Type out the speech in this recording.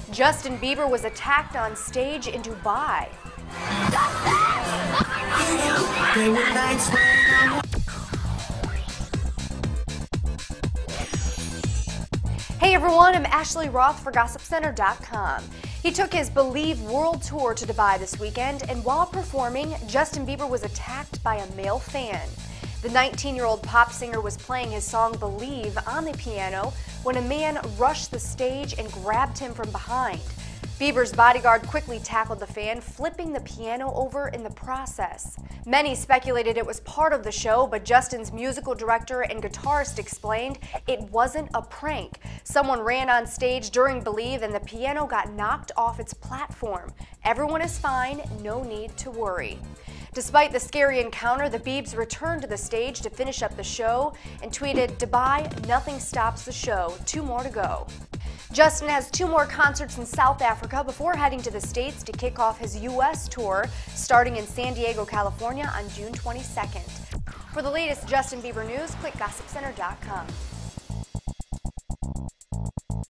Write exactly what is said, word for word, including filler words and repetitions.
Justin Bieber was attacked on stage in Dubai. Hey everyone, I'm Ashley Roth for Gossip Center dot com. He took his Believe World Tour to Dubai this weekend, and while performing, Justin Bieber was attacked by a male fan. The nineteen-year-old pop singer was playing his song Believe on the piano when a man rushed the stage and grabbed him from behind. Bieber's bodyguard quickly tackled the fan, flipping the piano over in the process. Many speculated it was part of the show, but Justin's musical director and guitarist explained it wasn't a prank. Someone ran on stage during Believe and the piano got knocked off its platform. Everyone is fine, no need to worry. Despite the scary encounter, the Biebs returned to the stage to finish up the show and tweeted, "Dubai, nothing stops the show. Two more to go." Justin has two more concerts in South Africa before heading to the States to kick off his U S tour, starting in San Diego, California on June twenty-second. For the latest Justin Bieber news, click Gossip Center dot com.